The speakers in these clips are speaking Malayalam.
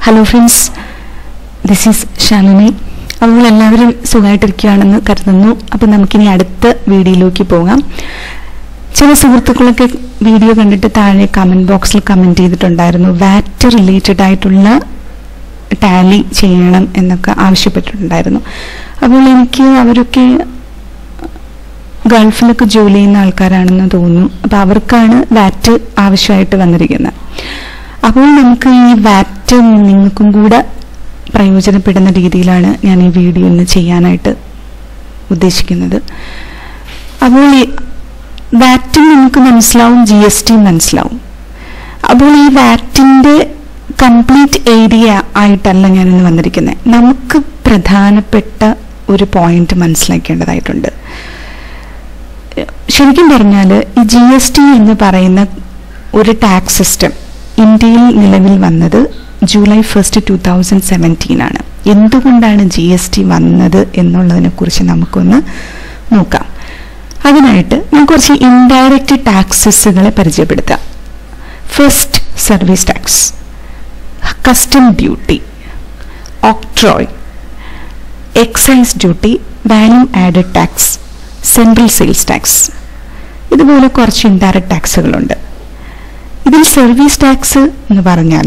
Hello friends, this is Shalini. അപ്പോൾ എല്ലാവരും സുഖമായിട്ടിരിക്കുകയാണെന്ന് കരുതുന്നു. അപ്പോൾ നമുക്കിനി അടുത്ത വീഡിയോയിലേക്ക് പോകാം. ചില സുഹൃത്തുക്കളൊക്കെ വീഡിയോ കണ്ടിട്ട് താഴെ കമൻറ്റ് ബോക്സിൽ കമൻറ്റ് ചെയ്തിട്ടുണ്ടായിരുന്നു, വാറ്റ് റിലേറ്റഡ് ആയിട്ടുള്ള ടാലി ചെയ്യണം എന്നൊക്കെ ആവശ്യപ്പെട്ടിട്ടുണ്ടായിരുന്നു. അപ്പോൾ എനിക്ക് അവരൊക്കെ ഗൾഫിലൊക്കെ ജോലി ചെയ്യുന്ന ആൾക്കാരാണെന്ന് തോന്നുന്നു. അപ്പോൾ അവർക്കാണ് വാറ്റ് ആവശ്യമായിട്ട് വന്നിരിക്കുന്നത്. അപ്പോൾ നമുക്ക് ഈ വാറ്റ് നിങ്ങൾക്കും കൂടെ പ്രയോജനപ്പെടുന്ന രീതിയിലാണ് ഞാൻ ഈ വീഡിയോ ഇന്ന് ചെയ്യാനായിട്ട് ഉദ്ദേശിക്കുന്നത്. അപ്പോൾ ഈ വാറ്റും നമുക്ക് മനസ്സിലാവും, GST മനസ്സിലാവും. അപ്പോൾ ഈ വാറ്റിൻ്റെ കംപ്ലീറ്റ് ഏരിയ ആയിട്ടല്ല ഞാനിന്ന് വന്നിരിക്കുന്നത്. നമുക്ക് പ്രധാനപ്പെട്ട ഒരു പോയിന്റ് മനസ്സിലാക്കേണ്ടതായിട്ടുണ്ട്. ശരിക്കും പറഞ്ഞാൽ ഈ GST എന്ന് പറയുന്ന ഒരു ടാക്സ് സിസ്റ്റം ഇന്ത്യയിൽ നിലവിൽ വന്നത് ജൂലൈ 1, 2017 ആണ്. എന്തുകൊണ്ടാണ് GST വന്നത് എന്നുള്ളതിനെ കുറിച്ച് നമുക്കൊന്ന് നോക്കാം. അതിനായിട്ട് ഞാൻ കുറച്ച് ഇൻഡയറക്റ്റ് ടാക്സസുകളെ പരിചയപ്പെടുത്താം. First, service tax, custom duty, octroi, excise duty, value added tax, central sales tax. ഇതുപോലെ കുറച്ച് ഇൻഡയറക്റ്റ് ടാക്സുകളുണ്ട്. ഇതിൽ സർവീസ് ടാക്സ് എന്ന് പറഞ്ഞാൽ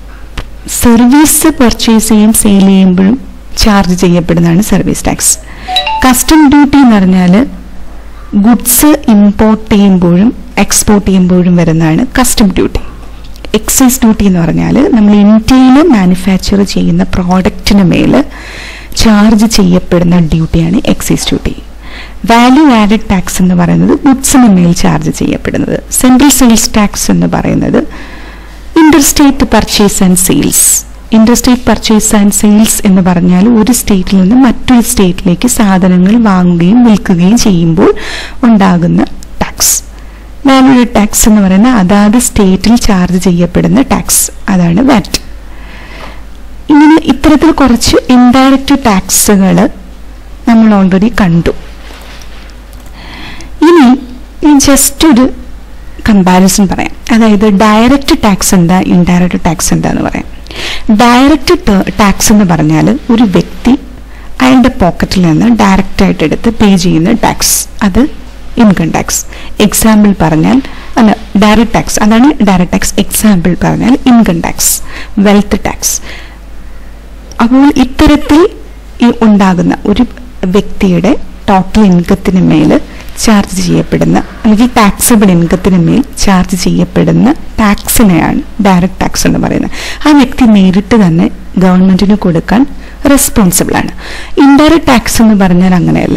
സർവീസ് പർച്ചേസ് ചെയ്യും സെയിൽ ചെയ്യുമ്പോഴും ചാർജ് ചെയ്യപ്പെടുന്നതാണ് സർവീസ് ടാക്സ്. കസ്റ്റം ഡ്യൂട്ടി എന്ന് പറഞ്ഞാൽ ഗുഡ്സ് ഇമ്പോർട്ട് ചെയ്യുമ്പോഴും എക്സ്പോർട്ട് ചെയ്യുമ്പോഴും വരുന്നതാണ് കസ്റ്റം ഡ്യൂട്ടി. എക്സൈസ് ഡ്യൂട്ടി എന്ന് പറഞ്ഞാൽ നമ്മൾ ഇന്ത്യയിൽ മാനുഫാക്ചർ ചെയ്യുന്ന പ്രോഡക്റ്റിന് മേൽ ചാർജ് ചെയ്യപ്പെടുന്ന ഡ്യൂട്ടിയാണ് excise duty. Value added tax എന്ന് പറയുന്നത് ഗുഡ്സിന് മേൽ ചാർജ് ചെയ്യപ്പെടുന്നത്. സെൻട്രൽ സെയിൽസ് ടാക്സ് എന്ന് പറയുന്നത് interstate purchase and sales. Interstate purchase and sales എന്ന് പറഞ്ഞാൽ ഒരു സ്റ്റേറ്റിൽ നിന്ന് മറ്റൊരു സ്റ്റേറ്റിലേക്ക് സാധനങ്ങൾ വാങ്ങുകയും വിൽക്കുകയും ചെയ്യുമ്പോൾ ഉണ്ടാകുന്ന ടാക്സ്. വാല്യൂ ആഡഡ് ടാക്സ് എന്ന് പറയുന്നത് അതാത് സ്റ്റേറ്റിൽ ചാർജ് ചെയ്യപ്പെടുന്ന ടാക്സ്, അതാണ് വാറ്റ്. ഇങ്ങനെ ഇത്തരത്തിൽ കുറച്ച് ഇൻഡയറക്റ്റ് ടാക്സുകൾ നമ്മൾ ഓൾറെഡി കണ്ടു. ഇനി ഞാൻ ജസ്റ്റ് ഒരു കമ്പാരിസൺ പറയാം. അതായത് ഡയറക്റ്റ് ടാക്സ് എന്താ, ഇൻഡയറക്റ്റ് ടാക്സ് എന്താന്ന് പറയാം. ഡയറക്റ്റ് ടാക്സ് എന്ന് പറഞ്ഞാൽ ഒരു വ്യക്തി അയാളുടെ പോക്കറ്റിൽ നിന്ന് ഡയറക്റ്റ് ആയിട്ട് എടുത്ത് പേ ചെയ്യുന്ന ടാക്സ്, അത് ഇൻകം ടാക്സ്. എക്സാമ്പിൾ പറഞ്ഞാൽ അല്ല, ഡയറക്റ്റ് ടാക്സ്, അതാണ് ഡയറക്റ്റ് ടാക്സ്. എക്സാമ്പിൾ പറഞ്ഞാൽ ഇൻകം ടാക്സ്, വെൽത്ത് ടാക്സ്. അപ്പോൾ ഇത്തരത്തിൽ ഉണ്ടാകുന്ന ഒരു വ്യക്തിയുടെ ടോട്ടൽ ഇൻകത്തിന് മേൽ ചാർജ് ചെയ്യപ്പെടുന്ന അല്ലെങ്കിൽ ടാക്സബിൾ ഇൻകത്തിന് മേൽ ചാർജ് ചെയ്യപ്പെടുന്ന ടാക്സിനെയാണ് ഡയറക്റ്റ് ടാക്സ് എന്ന് പറയുന്നത്. ആ വ്യക്തി നേരിട്ട് തന്നെ ഗവൺമെന്റിന് കൊടുക്കാൻ റെസ്പോൺസിബിൾ ആണ്. ഇൻഡയറക്റ്റ് ടാക്സ് എന്ന് പറഞ്ഞാൽ അങ്ങനെയല്ല,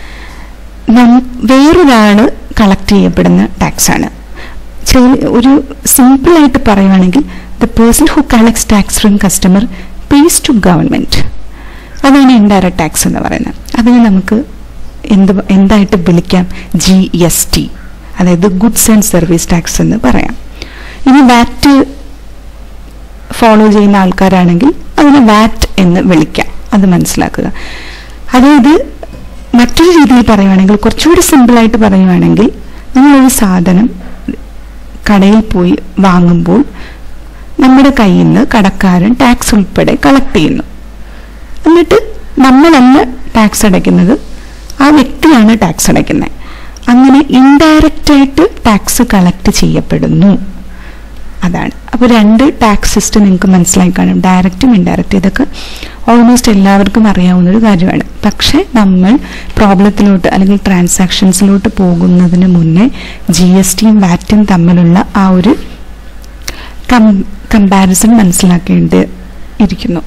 വേറൊരാൾ കളക്ട് ചെയ്യപ്പെടുന്ന ടാക്സ് ആണ്. ഒരു സിമ്പിളായിട്ട് പറയുകയാണെങ്കിൽ the person who collects tax from customer pays to government. അതാണ് ഇൻഡയറക്റ്റ് ടാക്സ് എന്ന് പറയുന്നത്. അതിന് നമുക്ക് എന്തായിട്ട് വിളിക്കാം? GST, അതായത് ഗുഡ്സ് ആൻഡ് സർവീസ് ടാക്സ് എന്ന് പറയാം. ഇനി വാറ്റ് ഫോളോ ചെയ്യുന്ന ആൾക്കാരാണെങ്കിൽ അതിനെ വാറ്റ് എന്ന് വിളിക്കാം. അത് മനസ്സിലാക്കുക. അതായത് മറ്റൊരു രീതിയിൽ പറയുകയാണെങ്കിൽ, കുറച്ചുകൂടി സിമ്പിളായിട്ട് പറയുകയാണെങ്കിൽ, നമ്മളൊരു സാധനം കടയിൽ പോയി വാങ്ങുമ്പോൾ നമ്മുടെ കയ്യിൽ നിന്ന് കടക്കാരൻ ടാക്സ് ഉൾപ്പെടെ കളക്ട് ചെയ്യുന്നു. എന്നിട്ട് നമ്മളല്ല ടാക്സ് അടയ്ക്കുന്നത്, ആ വ്യക്തിയാണ് ടാക്സ് അടയ്ക്കുന്നത്. അങ്ങനെ ഇൻഡയറക്റ്റ് ആയിട്ട് ടാക്സ് കളക്ട് ചെയ്യപ്പെടുന്നു. അതാണ്. അപ്പോൾ രണ്ട് ടാക്സ് സിസ്റ്റം നിങ്ങൾക്ക് മനസ്സിലായി കാണും, ഡയറക്റ്റും ഇൻഡയറക്റ്റ്. ഇതൊക്കെ ഓൾമോസ്റ്റ് എല്ലാവർക്കും അറിയാവുന്ന ഒരു കാര്യമാണ്. പക്ഷെ നമ്മൾ പ്രോബ്ലത്തിലോട്ട് അല്ലെങ്കിൽ ട്രാൻസാക്ഷൻസിലോട്ട് പോകുന്നതിന് മുന്നേ GSTയും വാറ്റും തമ്മിലുള്ള ആ ഒരു കമ്പാരിസൺ മനസ്സിലാക്കേണ്ടി ഇരിക്കുന്നു.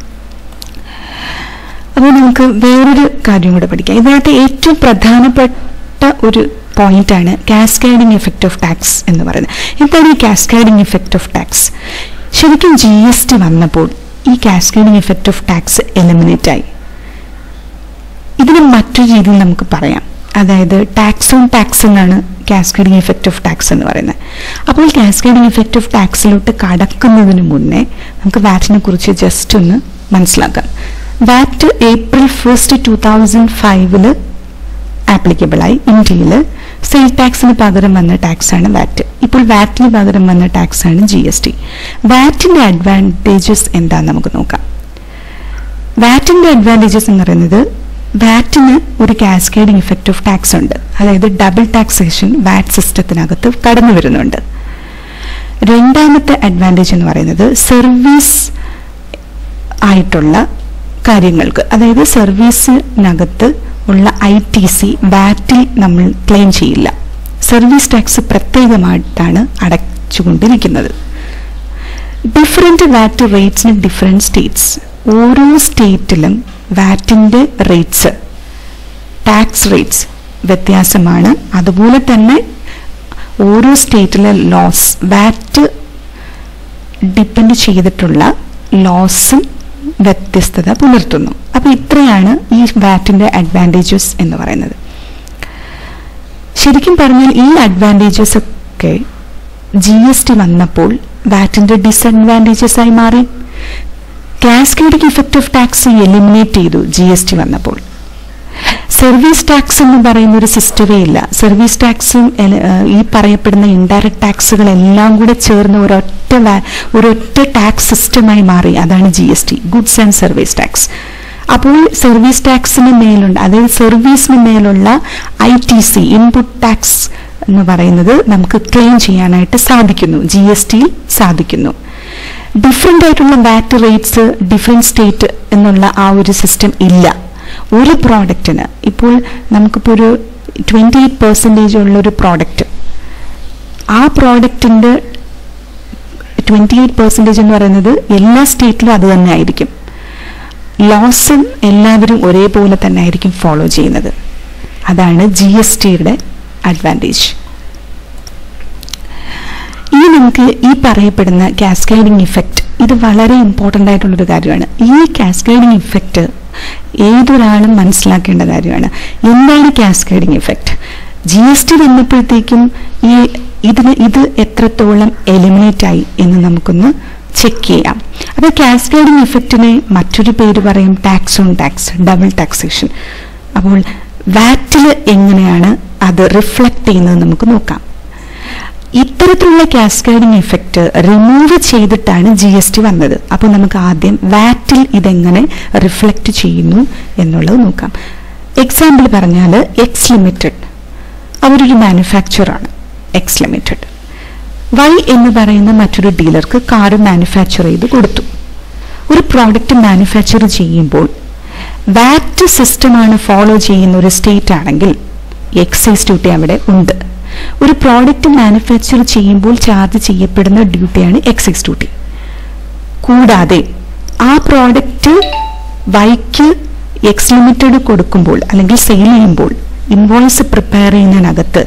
അപ്പോൾ നമുക്ക് വേറൊരു കാര്യം കൂടെ പഠിക്കാം. ഇതിനകത്ത് ഏറ്റവും പ്രധാനപ്പെട്ട ഒരു പോയിന്റാണ് കാസ്കേഡിംഗ് എഫക്റ്റ് ഓഫ് ടാക്സ് എന്ന് പറയുന്നത്. എന്താണ് ഈ കാസ്കേഡിംഗ് എഫക്റ്റ് ഓഫ് ടാക്സ്? ശരിക്കും GST വന്നപ്പോൾ ഈ cascading effect of tax eliminate ആയി. ഇതിന് മറ്റൊരു രീതിയിൽ നമുക്ക് പറയാം, അതായത് ടാക്സ് ഓൺ ടാക്സ് എന്നാണ് കാസ്കേഡിംഗ് എഫക്റ്റ് ഓഫ് ടാക്സ് എന്ന് പറയുന്നത്. അപ്പോൾ കാസ്കേഡിംഗ് എഫക്റ്റ് ഓഫ് ടാക്സിലോട്ട് കടക്കുന്നതിന് മുന്നേ നമുക്ക് വാറ്റിനെ കുറിച്ച് ജസ്റ്റ് ഒന്ന് മനസ്സിലാക്കാം. വാറ്റ് April 1, 2005 ആപ്ലിക്കബിൾ ആയി ഇന്ത്യയിൽ സെയിൽ ടാക്സിന് പകരം വന്ന ടാക്സാണ് വാറ്റ്. ഇപ്പോൾ വാറ്റിന് പകരം വന്ന ടാക്സാണ് GST. വാറ്റിന്റെ അഡ്വാൻറ്റേജസ് എന്താന്ന് നമുക്ക് നോക്കാം. വാറ്റിന്റെ അഡ്വാൻറ്റേജസ് എന്ന് പറയുന്നത് വാറ്റിന് ഒരു കാസ്കേഡിംഗ് ഇഫക്റ്റ് ഓഫ് ടാക്സ് ഉണ്ട്. അതായത് ഡബിൾ ടാക്സേഷൻ വാറ്റ് സിസ്റ്റത്തിനകത്ത് കടന്നു വരുന്നുണ്ട്. രണ്ടാമത്തെ അഡ്വാൻറ്റേജ് എന്ന് പറയുന്നത് സർവീസ് ആയിട്ടുള്ള കാര്യങ്ങൾക്ക്, അതായത് സർവീസിനകത്ത് ഉള്ള ITC വാറ്റിൽ നമ്മൾ ക്ലെയിം ചെയ്യില്ല. സർവീസ് ടാക്സ് പ്രത്യേകമായിട്ടാണ് അടച്ചുകൊണ്ടിരിക്കുന്നത്. Different VAT rates in different states. ഓരോ സ്റ്റേറ്റിലും വാറ്റിന്റെ റേറ്റ്സ്, ടാക്സ് റേറ്റ്സ് വ്യത്യാസമാണ്. അതുപോലെ തന്നെ ഓരോ സ്റ്റേറ്റിലെ ലോസ്, വാറ്റ് ഡിപ്പെൻഡ് ചെയ്തിട്ടുള്ള ലോസും വ്യത്യസ്തത പുലർത്തുന്നു. അപ്പൊ ഇത്രയാണ് ഈ വാറ്റിന്റെ അഡ്വാൻറ്റേജസ് എന്ന് പറയുന്നത്. ശരിക്കും പറഞ്ഞാൽ ഈ അഡ്വാൻറ്റേജസ് ഒക്കെ GST വന്നപ്പോൾ വാറ്റിന്റെ ഡിസഡ്വാൻറ്റേജസ് ആയി മാറി. Cascading effect of tax eliminate ചെയ്തു GST വന്നപ്പോൾ. സർവീസ് ടാക്സ് എന്ന് പറയുന്ന ഒരു സിസ്റ്റമേ ഇല്ല. സർവീസ് ടാക്സും ഈ പറയപ്പെടുന്ന ഇൻഡയറക്ട് ടാക്സുകളെല്ലാം കൂടെ ചേർന്ന് ഒരൊറ്റ ടാക്സ് സിസ്റ്റമായി മാറി. അതാണ് GST, goods and service tax. അപ്പോൾ സർവീസ് ടാക്സിന് മേലുണ്ട്, അതായത് സർവീസിന് മേലുള്ള ITC ഇൻപുട്ട് ടാക്സ് എന്ന് പറയുന്നത് നമുക്ക് ക്ലെയിം ചെയ്യാനായിട്ട് സാധിക്കുന്നു, GSTയിൽ സാധിക്കുന്നു. ഡിഫറെൻ്റ് ആയിട്ടുള്ള വാറ്റ് റേറ്റ്സ് ഡിഫറെൻറ്റ് സ്റ്റേറ്റ് എന്നുള്ള ആ ഒരു സിസ്റ്റം ഇല്ല. ഒരു പ്രോഡക്റ്റിന് ഇപ്പോൾ നമുക്കിപ്പോൾ ഒരു 28% ഉള്ളൊരു പ്രോഡക്റ്റ്, ആ പ്രോഡക്റ്റിൻ്റെ 28% എന്ന് പറയുന്നത് എല്ലാ സ്റ്റേറ്റിലും അത് തന്നെ ആയിരിക്കും. ലോസും എല്ലാവരും ഒരേപോലെ തന്നെ ആയിരിക്കും ഫോളോ ചെയ്യുന്നത്. അതാണ് GSTയുടെ അഡ്വാൻറ്റേജ്. ഇനി നമുക്ക് ഈ പറയപ്പെടുന്ന കാസ്കേഡിംഗ് ഇഫക്റ്റ്, ഇത് വളരെ ഇമ്പോർട്ടൻ്റ് ആയിട്ടുള്ളൊരു കാര്യമാണ്. ഈ കാസ്കേഡിംഗ് ഇഫക്റ്റ് ഏതൊരാളും മനസ്സിലാക്കേണ്ട കാര്യമാണ്. എന്താണ് കാസ്കേഡിംഗ് ഇഫക്റ്റ്? GST വന്നപ്പോഴത്തേക്കും ഇത് എത്രത്തോളം എലിമിനേറ്റ് ആയി എന്ന് നമുക്കൊന്ന് ചെക്ക് ചെയ്യാം. അപ്പോൾ കാസ്കേഡിംഗ് ഇഫക്റ്റിനെ മറ്റൊരു പേര് പറയും tax on tax, double taxation. അപ്പോൾ വാറ്റിൽ എങ്ങനെയാണ് അത് റിഫ്ലക്ട് ചെയ്യുന്നത് നമുക്ക് നോക്കാം. ഇത്തരത്തിലുള്ള കാസ്കേഡിംഗ് ഇഫക്റ്റ് റിമൂവ് ചെയ്തിട്ടാണ് GST വന്നത്. അപ്പോൾ നമുക്ക് ആദ്യം വാറ്റിൽ ഇതെങ്ങനെ റിഫ്ലക്റ്റ് ചെയ്യുന്നു എന്നുള്ളത് നോക്കാം. എക്സാമ്പിൾ പറഞ്ഞാൽ എക്സ് ലിമിറ്റഡ്, അവരൊരു മാനുഫാക്ചറാണ്. എക്സ് ലിമിറ്റഡ് Y എന്ന് പറയുന്ന മറ്റൊരു ഡീലർക്ക് കാർ മാനുഫാക്ചർ ചെയ്ത് കൊടുത്തു. ഒരു പ്രോഡക്റ്റ് മാനുഫാക്ചർ ചെയ്യുമ്പോൾ വാറ്റ് സിസ്റ്റമാണ് ഫോളോ ചെയ്യുന്ന ഒരു സ്റ്റേറ്റ് ആണെങ്കിൽ എക്സൈസ് ഡ്യൂട്ടി അവിടെ ഉണ്ട്. ഒരു പ്രോഡക്റ്റ് മാനുഫാക്ചർ ചെയ്യുമ്പോൾ ചാർജ് ചെയ്യപ്പെടുന്ന ഡ്യൂട്ടിയാണ് എക്സൈസ് ഡ്യൂട്ടി. കൂടാതെ ആ പ്രോഡക്റ്റ് Yക്ക് എക്സ് ലിമിറ്റഡ് കൊടുക്കുമ്പോൾ അല്ലെങ്കിൽ സെയിൽ ചെയ്യുമ്പോൾ ഇൻവോയ്സ് പ്രിപ്പയർ ചെയ്യുന്നതിനകത്ത്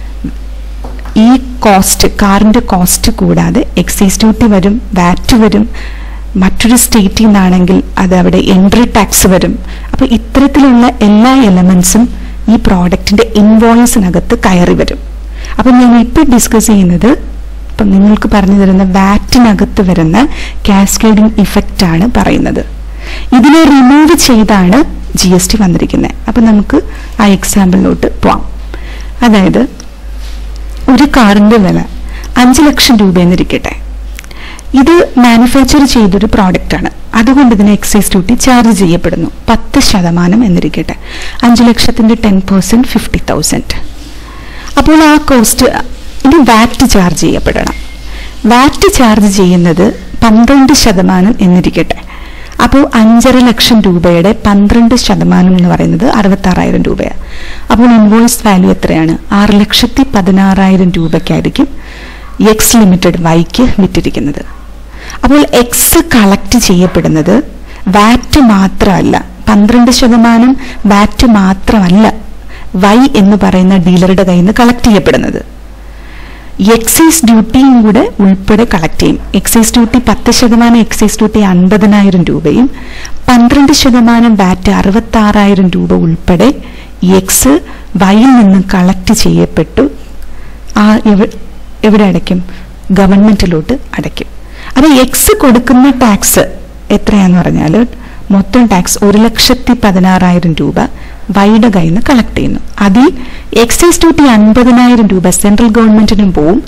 ഈ കോസ്റ്റ്, കാറിന്റെ കോസ്റ്റ് കൂടാതെ എക്സൈസ് ഡ്യൂട്ടി വരും, വാറ്റ് വരും. മറ്റൊരു സ്റ്റേറ്റിൽ നിന്നാണെങ്കിൽ അത് അവിടെ എൻട്രി ടാക്സ് വരും. അപ്പൊ ഇത്തരത്തിലുള്ള എല്ലാ എലമെന്റ്സും ഈ പ്രോഡക്റ്റിന്റെ ഇൻവോയ്സിനകത്ത് കയറി വരും. അപ്പൊ ഞാൻ ഇപ്പൊ ഡിസ്കസ് ചെയ്യുന്നത്, ഇപ്പൊ നിങ്ങൾക്ക് പറഞ്ഞു തരുന്ന വാറ്റിനകത്ത് വരുന്ന കാസ്കേഡിംഗ് ഇഫക്റ്റ് ആണ് പറയുന്നത്. ഇതിനെ റിമൂവ് ചെയ്താണ് GST വന്നിരിക്കുന്നത്. അപ്പൊ നമുക്ക് ആ എക്സാമ്പിളിലോട്ട് പോവാം. അതായത് ഒരു കാറിന്റെ വില 5 ലക്ഷം രൂപ എന്നിരിക്കട്ടെ. ഇത് മാനുഫാക്ചർ ചെയ്തൊരു പ്രോഡക്റ്റാണ്, അതുകൊണ്ട് ഇതിന് എക്സൈസ് ഡ്യൂട്ടി ചാർജ് ചെയ്യപ്പെടുന്നു 10% എന്നിരിക്കട്ടെ. 5 ലക്ഷത്തിന്റെ 10% 50,000. അപ്പോൾ ആ കോസ്റ്റ് ഇനി വാറ്റ് ചാർജ് ചെയ്യപ്പെടണം. വാറ്റ് ചാർജ് ചെയ്യുന്നത് 12% എന്നിരിക്കട്ടെ. അപ്പോൾ 5.5 ലക്ഷം രൂപയുടെ 12% എന്ന് പറയുന്നത് 66,000 രൂപയാണ്. അപ്പോൾ ഇൻവോയ്സ് വാല്യൂ എത്രയാണ്? 6,16,000 രൂപയ്ക്കായിരിക്കും എക്സ് ലിമിറ്റഡ് Yക്ക് വിറ്റിരിക്കുന്നത്. അപ്പോൾ എക്സ് കളക്ട് ചെയ്യപ്പെടുന്നത് വാറ്റ് മാത്രമല്ല, 12% വാറ്റ് മാത്രമല്ല Y എന്ന് പറയുന്ന ഡീലറുടെ കയ്യിൽ നിന്ന് കളക്ട് ചെയ്യപ്പെടുന്നത്. എക്സൈസ് ഡ്യൂട്ടിയും കൂടെ ഉൾപ്പെടെ കളക്ട് ചെയ്യും. എക്സൈസ് ഡ്യൂട്ടി 10%, എക്സൈസ് ഡ്യൂട്ടി 50,000 രൂപയും 12% വാറ്റ് 66,000 രൂപ ഉൾപ്പെടെ എക്സ് Yയിൽ നിന്ന് കളക്ട് ചെയ്യപ്പെട്ടു. എവിടെ അടയ്ക്കും? ഗവൺമെന്റിലോട്ട് അടയ്ക്കും. അപ്പോൾ എക്സ് കൊടുക്കുന്ന ടാക്സ് എത്രയാന്ന് പറഞ്ഞാൽ മൊത്തം ടാക്സ് 1,16,000 രൂപ വൈയുടെ കയ്യിൽ നിന്ന് കളക്ട് ചെയ്യുന്നു. അതിൽ എക്സൈസ് ഡ്യൂട്ടി 50,000 രൂപ സെൻട്രൽ ഗവൺമെന്റിനും പോവും.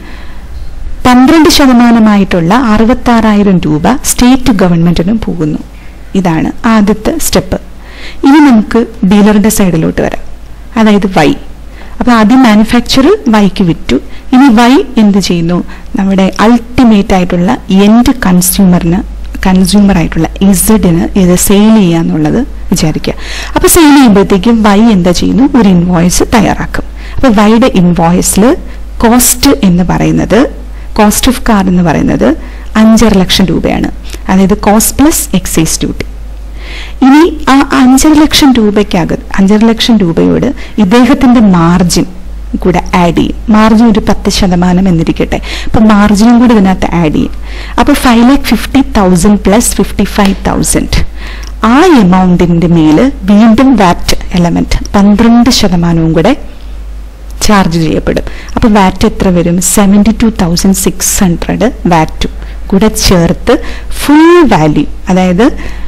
12% 66,000 രൂപ സ്റ്റേറ്റ് ഗവൺമെന്റിനും പോകുന്നു. ഇതാണ് ആദ്യത്തെ സ്റ്റെപ്പ്. ഇനി നമുക്ക് ഡീലറുടെ സൈഡിലോട്ട് വരാം, അതായത് വൈ. അപ്പൊ ആദ്യം മാനുഫാക്ചറർ വൈക്ക് വിറ്റു. ഇനി വൈ എന്ത് ചെയ്യുന്നു? നമ്മുടെ അൾട്ടിമേറ്റ് ആയിട്ടുള്ള എൻഡ് കൺസ്യൂമർ ആയിട്ടുള്ള ഇസഡിന് ഇത് സെയിൽ ചെയ്യാന്നുള്ളത് വിചാരിക്കുക. അപ്പൊ സെയിൽ ചെയ്യുമ്പോഴത്തേക്കും വൈ എന്താ ചെയ്യുന്നു? ഒരു ഇൻവോയ്സ് തയ്യാറാക്കും. അപ്പൊ വൈയുടെ ഇൻവോയ്സിൽ കോസ്റ്റ് എന്ന് പറയുന്നത്, കോസ്റ്റ് ഓഫ് കാർ എന്ന് പറയുന്നത് 5.5 ലക്ഷം രൂപയാണ്. അതായത് കോസ്റ്റ് പ്ലസ് എക്സൈസ് ഡ്യൂട്ടി. ഇനി ആ 5.5 ലക്ഷം രൂപയ്ക്കകത്ത് 5.5 ലക്ഷം രൂപയോട് ഇദ്ദേഹത്തിന്റെ മാർജിൻ കൂടെ ആഡ് ചെയ്യും. മാർജിൻ ഒരു 10% എന്നിരിക്കട്ടെ. അപ്പൊ മാർജിനും കൂടെ ഇതിനകത്ത് ആഡ് ചെയ്യും. അപ്പൊ 5,50,000 പ്ലസ് 55,000 ആ എമൗണ്ടിന്റെ മേല് വീണ്ടും വാറ്റ് എലമെന്റ് 12% കൂടെ ചാർജ് ചെയ്യപ്പെടും. അപ്പൊ വാറ്റ് എത്ര വരും? 72,600 വാറ്റും കൂടെ ചേർത്ത് ഫുൾ വാല്യൂ, അതായത്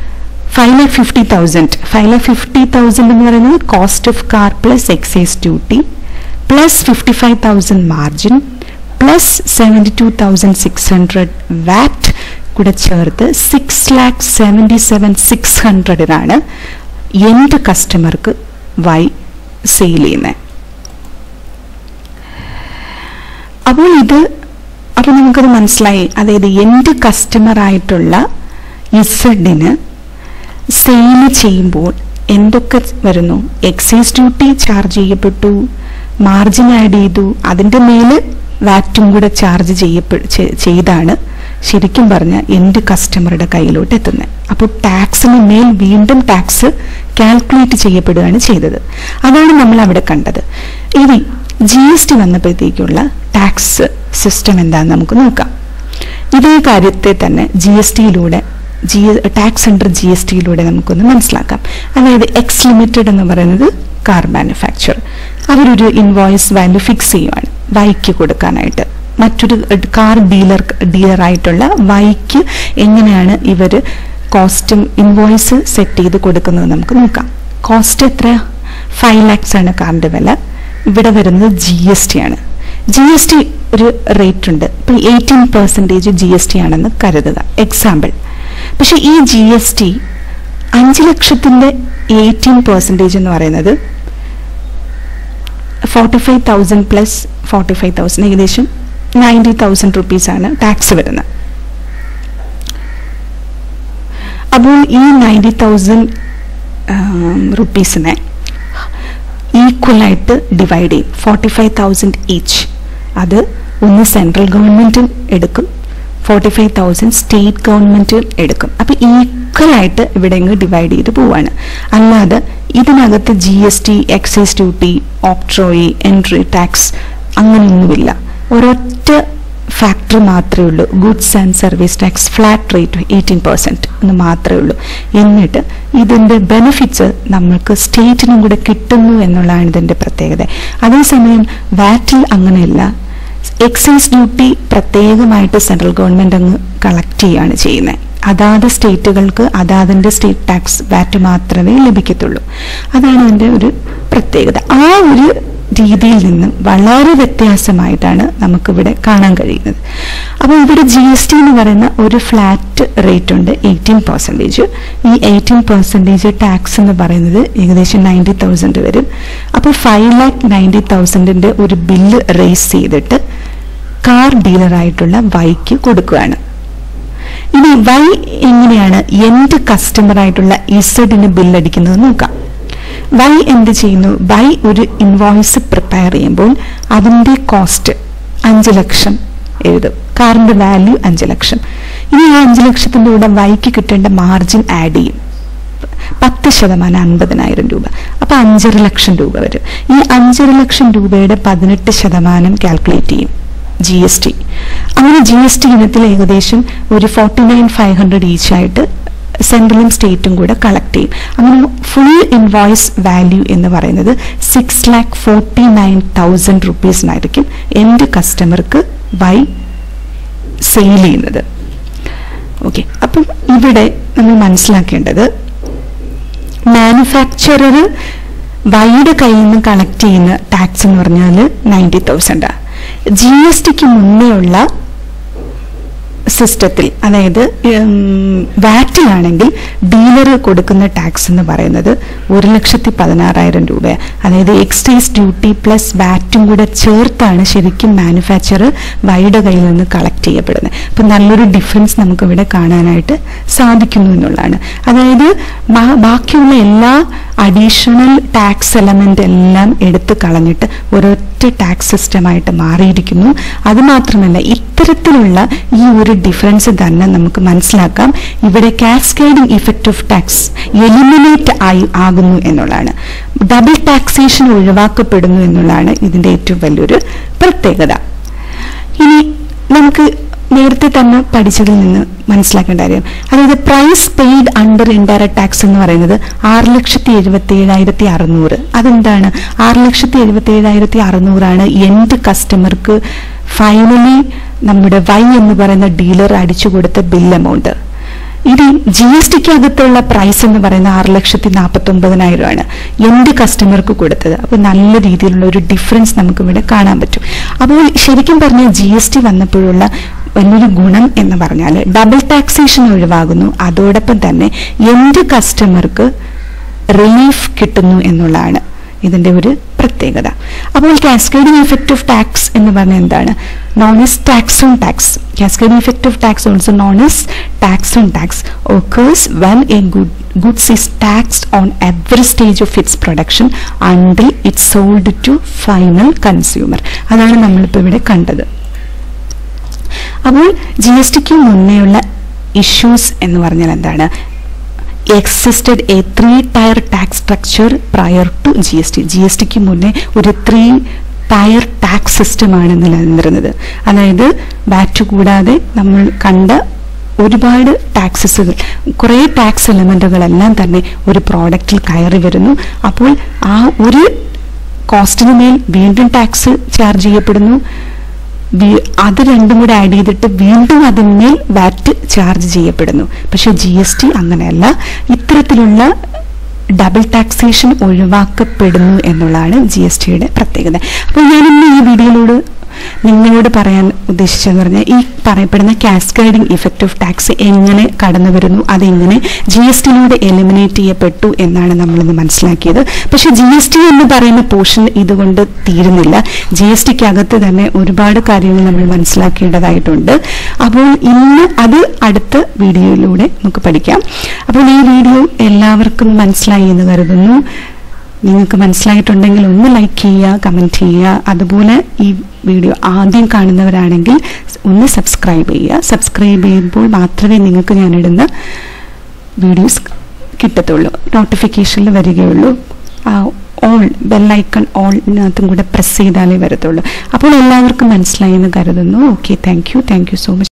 5,50,000 എന്ന് പറയുന്നത് cost of car plus excise duty plus 55,000 margin plus 72,600 VAT കൂടെ ചേർത്ത് 6,77,600 എൻഡ് കസ്റ്റമർക്ക് വൈ സെയിൽ ചെയ്യുന്നത്. അപ്പോൾ നമുക്കത് മനസ്സിലായി. അതായത് എൻഡ് കസ്റ്റമർ ആയിട്ടുള്ള ഇസഡിന് സെയിൽ ചെയ്യുമ്പോൾ എന്തൊക്കെ വരുന്നു? എക്സൈസ് ഡ്യൂട്ടി ചാർജ് ചെയ്യപ്പെട്ടു, മാർജിൻ ആഡ് ചെയ്തു, അതിൻ്റെ മേല് വാറ്റും കൂടെ ചാർജ് ചെയ്താണ് ശരിക്കും പറഞ്ഞാൽ എൻഡ് കസ്റ്റമറുടെ കയ്യിലോട്ട് എത്തുന്നത്. അപ്പോൾ ടാക്സിന് മേൽ വീണ്ടും ടാക്സ് കാൽക്കുലേറ്റ് ചെയ്യപ്പെടുകയാണ് ചെയ്തത്. അതാണ് നമ്മൾ അവിടെ കണ്ടത്. ഇനി GST വന്നപ്പോഴത്തേക്കുള്ള ടാക്സ് സിസ്റ്റം എന്താണെന്ന് നമുക്ക് നോക്കാം. ഇതേ കാര്യത്തെ തന്നെ ടാക്സ് അണ്ടർ GSTയിലൂടെ നമുക്കൊന്ന് മനസ്സിലാക്കാം. അതായത് എക്സ് ലിമിറ്റഡ് എന്ന് പറയുന്നത് കാർ മാനുഫാക്ചർ, അവരൊരു ഇൻവോയ്സ് വാല്യൂ ഫിക്സ് ചെയ്യുവാണ് വൈക്ക് കൊടുക്കാനായിട്ട്. മറ്റൊരു കാർ ഡീലറായിട്ടുള്ള വൈക്ക് എങ്ങനെയാണ് ഇവർ കോസ്റ്റും ഇൻവോയ്സ് സെറ്റ് ചെയ്ത് കൊടുക്കുന്നത് നമുക്ക് നോക്കാം. കോസ്റ്റ് എത്ര? 5 lakhs ആണ് കാറിന്റെ വില. ഇവിടെ വരുന്നത് GST ആണ്. GST ഒരു റേറ്റ് ഉണ്ട്. ഇപ്പൊ 18% GST ആണെന്ന് കരുതുക, എക്സാമ്പിൾ. പക്ഷെ ഈ GST 5 ലക്ഷത്തിന്റെ 18% എന്ന് പറയുന്നത് 45,000 പ്ലസ് 45,000 ഏകദേശം 90,000 റുപ്പീസാണ് ടാക്സ് വരുന്നത്. അപ്പോൾ ഈ 90,000 റുപ്പീസിനെ ഈക്വലായിട്ട് ഡിവൈഡ് ചെയ്യും. 45,000 ഈച്ച്. അത് ഒന്ന് സെൻട്രൽ ഗവൺമെന്റും എടുക്കും, 45,000 സ്റ്റേറ്റ് ഗവൺമെന്റും എടുക്കും. അപ്പൊ ഈക്വലായിട്ട് ഇവിടെ ഡിവൈഡ് ചെയ്ത് പോവാണ്. അല്ലാതെ ഇതിനകത്ത് GST, excise duty, octroi, entry tax അങ്ങനെയൊന്നുമില്ല. ഒരൊറ്റ ഫാക്ടർ മാത്രമേ ഉള്ളൂ. Goods and service tax flat rate 18% എന്ന് മാത്രമേ ഉള്ളൂ. എന്നിട്ട് ഇതിന്റെ ബെനിഫിറ്റ്സ് നമ്മൾക്ക് സ്റ്റേറ്റിനും കൂടെ കിട്ടുന്നു എന്നുള്ളതാണ് ഇതിന്റെ പ്രത്യേകത. അതേസമയം വാറ്റിൽ അങ്ങനെയല്ല. എക്സൈസ് ഡ്യൂട്ടി പ്രത്യേകമായിട്ട് സെൻട്രൽ ഗവൺമെന്റ് അങ്ങ് കളക്ട് ചെയ്യുകയാണ് ചെയ്യുന്നത്. അതാത് സ്റ്റേറ്റുകൾക്ക് അതാതിന്റെ സ്റ്റേറ്റ് ടാക്സ് വാറ്റ് മാത്രമേ ലഭിക്കത്തുള്ളൂ. അതാണ് അതിന്റെ ഒരു പ്രത്യേകത. ആ ഒരു രീതിയിൽ നിന്നും വളരെ വ്യത്യാസമായിട്ടാണ് നമുക്കിവിടെ കാണാൻ കഴിയുന്നത്. അപ്പോൾ ഇവിടെ GST എന്ന് പറയുന്ന ഒരു ഫ്ലാറ്റ് റേറ്റ് ഉണ്ട്, 18%. ഈ 18% ടാക്സ് എന്ന് പറയുന്നത് ഏകദേശം 90,000 വരും. അപ്പോൾ 5,90,000 ഒരു ബില്ല് റേസ് ചെയ്തിട്ട് കാർ ഡീലറായിട്ടുള്ള വൈക്ക് കൊടുക്കുകയാണ്. ഇനി വൈ എങ്ങനെയാണ് എൻഡ് കസ്റ്റമർ ആയിട്ടുള്ള ഇസഡിന് ബില്ലടിക്കുന്നത് നോക്കാം. വൈ എന്ത് ചെയ്യുന്നു? വൈ ഒരു ഇൻവോയ്സ് പ്രിപ്പയർ ചെയ്യുമ്പോൾ അതിൻ്റെ കോസ്റ്റ് 5 ലക്ഷം എഴുതും. കാറിന്റെ വാല്യൂ 5 ലക്ഷം. ഇനി ആ 5 ലക്ഷത്തിന്റെ കൂടെ വൈക്ക് കിട്ടേണ്ട മാർജിൻ ആഡ് ചെയ്യും. 10% 50,000 രൂപ. അപ്പൊ 5.5 ലക്ഷം രൂപ വരും. ഈ 5.5 ലക്ഷം രൂപയുടെ 18% കാൽക്കുലേറ്റ് ചെയ്യും GST. അങ്ങനെ GST ഇനത്തിൽ ഏകദേശം ഒരു 49,500 ഈച്ചായിട്ട് സെൻട്രലും സ്റ്റേറ്റും കൂടെ കളക്ട് ചെയ്യും. അങ്ങനെ ഫുൾ ഇൻവോയ്സ് വാല്യൂ എന്ന് പറയുന്നത് 6,49,000 റുപ്പീസിനായിരിക്കും എൻഡ് കസ്റ്റമർക്ക് വൈ സെയിൽ ചെയ്യുന്നത്. ഓക്കെ, അപ്പം ഇവിടെ നമ്മൾ മനസ്സിലാക്കേണ്ടത് മാനുഫാക്ചറർ വൈയുടെ കയ്യിൽ നിന്ന് കളക്ട് ചെയ്യുന്ന ടാക്സ് എന്ന് പറഞ്ഞാൽ 90,000. GSTക്ക് മുന്നേ ഉള്ള സിസ്റ്റത്തിൽ, അതായത് വാറ്റിലാണെങ്കിൽ ഡീലർ കൊടുക്കുന്ന ടാക്സ് എന്ന് പറയുന്നത് 1,16,000 രൂപ. അതായത് എക്സൈസ് ഡ്യൂട്ടി പ്ലസ് വാറ്റും കൂടെ ചേർത്താണ് ശരിക്കും മാനുഫാക്ചർ വൈയുടെ കയ്യിൽ നിന്ന് കളക്ട് ചെയ്യപ്പെടുന്നത്. അപ്പം നല്ലൊരു ഡിഫറൻസ് നമുക്കിവിടെ കാണാനായിട്ട് സാധിക്കുന്നു എന്നുള്ളതാണ്. അതായത് ബാക്കിയുള്ള എല്ലാ അഡീഷണൽ ടാക്സ് എലമെന്റ് എല്ലാം എടുത്തു കളഞ്ഞിട്ട് ഒരൊറ്റ ടാക്സ് സിസ്റ്റമായിട്ട് മാറിയിരിക്കുന്നു. അതുമാത്രമല്ല, ഇത്തരത്തിലുള്ള ഈ ഒരു ഡിഫറൻസ് തന്നെ നമുക്ക് മനസ്സിലാക്കാം ഇവിടെ cascading effect of tax eliminate ആകുന്നു എന്നുള്ളതാണ്. ഡബിൾ ടാക്സേഷൻ ഒഴിവാക്കപ്പെടുന്നു എന്നുള്ളതാണ് ഇതിന്റെ ഏറ്റവും വലിയൊരു പ്രത്യേകത. ഇനി നമുക്ക് നേരത്തെ തന്നെ പഠിച്ചതിൽ നിന്ന് മനസ്സിലാക്കേണ്ട കാര്യം, അതായത് price paid under indirect tax എന്ന് പറയുന്നത് 6,77,600. അതെന്താണ്? 6,77,600 എൻഡ് കസ്റ്റമർക്ക് ഫൈനലി നമ്മുടെ വൈ എന്ന് പറയുന്ന ഡീലർ അടിച്ചു കൊടുത്ത ബിൽ എമൗണ്ട്. ഇത് GSTക്ക് അകത്തുള്ള പ്രൈസ് എന്ന് പറയുന്നത് 6,49,000 എൻഡ് കസ്റ്റമർക്ക് കൊടുത്തത്. അപ്പൊ നല്ല രീതിയിലുള്ള ഒരു ഡിഫറൻസ് നമുക്ക് ഇവിടെ കാണാൻ പറ്റും. അപ്പോൾ ശരിക്കും പറഞ്ഞാൽ GST വന്നപ്പോഴുള്ള വലിയൊരു ഗുണം എന്ന് പറഞ്ഞാൽ ഡബിൾ ടാക്സേഷൻ ഒഴിവാകുന്നു, അതോടൊപ്പം തന്നെ എൻഡ് കസ്റ്റമർക്ക് റിലീഫ് കിട്ടുന്നു എന്നുള്ളതാണ് ഇതിന്റെ ഒരു പ്രത്യേകത. അപ്പോൾ കാസ്കേഡിംഗ് ഇഫക്റ്റ് ഓഫ് ടാക്സ് എന്ന് പറഞ്ഞാൽ എന്താണ്? Known as tax on tax. Cascading effect of tax also known as tax on tax occurs when a goods is taxed on every stage of its production until it's sold to final consumer. അതാണ് നമ്മളിപ്പോൾ ഇവിടെ കണ്ടത്. അപ്പോൾ GSTക്ക് മുന്നേയുള്ള ഇഷ്യൂസ് എന്ന് പറഞ്ഞാൽ എന്താണ്? existed a 3-tier tax structure prior to GST. GSTക്ക് മുന്നേ ഒരു 3-tier ടാക്സ് സിസ്റ്റമാണ് നിലനിന്നിരുന്നത്. അതായത് വാറ്റ് കൂടാതെ നമ്മൾ കണ്ട ഒരുപാട് ടാക്സസുകൾ, കുറേ ടാക്സ് എലമെന്റുകളെല്ലാം തന്നെ ഒരു പ്രോഡക്റ്റിൽ കയറി വരുന്നു. അപ്പോൾ ആ ഒരു കോസ്റ്റിന് മേൽ വീണ്ടും ടാക്സ് ചാർജ് ചെയ്യപ്പെടുന്നു. അത് രണ്ടും കൂടെ ആഡ് ചെയ്തിട്ട് വീണ്ടും അതിന്മേൽ വാറ്റ് ചാർജ് ചെയ്യപ്പെടുന്നു. പക്ഷെ GST അങ്ങനെയല്ല. ഇത്തരത്തിലുള്ള ഡബിൾ ടാക്സേഷൻ ഒഴിവാക്കപ്പെടുന്നു എന്നുള്ളതാണ് GSTയുടെ പ്രത്യേകത. അപ്പോൾ ഞാനിന്ന് ഈ വീഡിയോയിലൂടെ നിങ്ങളോട് പറയാൻ ഉദ്ദേശിച്ചെന്ന് പറഞ്ഞാൽ ഈ പറയപ്പെടുന്ന കാസ്കേഡിംഗ് ഇഫക്റ്റ് ഓഫ് ടാക്സ് എങ്ങനെ കടന്നു വരുന്നു, അതെങ്ങനെ GSTയിലൂടെ എലിമിനേറ്റ് ചെയ്യപ്പെട്ടു എന്നാണ് നമ്മളിന്ന് മനസ്സിലാക്കിയത്. പക്ഷെ GST എന്ന് പറയുന്ന പോർഷൻ ഇതുകൊണ്ട് തീരുന്നില്ല. GSTക്ക് അകത്ത് തന്നെ ഒരുപാട് കാര്യങ്ങൾ നമ്മൾ മനസ്സിലാക്കേണ്ടതായിട്ടുണ്ട്. അപ്പോൾ ഇന്ന് അത് അടുത്ത വീഡിയോയിലൂടെ നമുക്ക് പഠിക്കാം. അപ്പോൾ ഈ വീഡിയോ എല്ലാവർക്കും മനസ്സിലായി എന്ന് കരുതുന്നു. നിങ്ങൾക്ക് മനസ്സിലായിട്ടുണ്ടെങ്കിൽ ഒന്ന് ലൈക്ക് ചെയ്യുക, കമൻറ്റ് ചെയ്യുക. അതുപോലെ ഈ വീഡിയോ ആദ്യം കാണുന്നവരാണെങ്കിൽ ഒന്ന് സബ്സ്ക്രൈബ് ചെയ്യുക. സബ്സ്ക്രൈബ് ചെയ്യുമ്പോൾ മാത്രമേ നിങ്ങൾക്ക് ഞാനിടുന്ന വീഡിയോസ് കിട്ടത്തുള്ളൂ, നോട്ടിഫിക്കേഷനിൽ വരികയുള്ളൂ. ഓൾ ബെല്ലൈക്കൺ ഓളിനകത്തും കൂടെ പ്രസ് ചെയ്താലേ വരത്തുള്ളൂ. അപ്പോൾ എല്ലാവർക്കും മനസ്സിലായി എന്ന് കരുതുന്നു. Okay, thank you so much.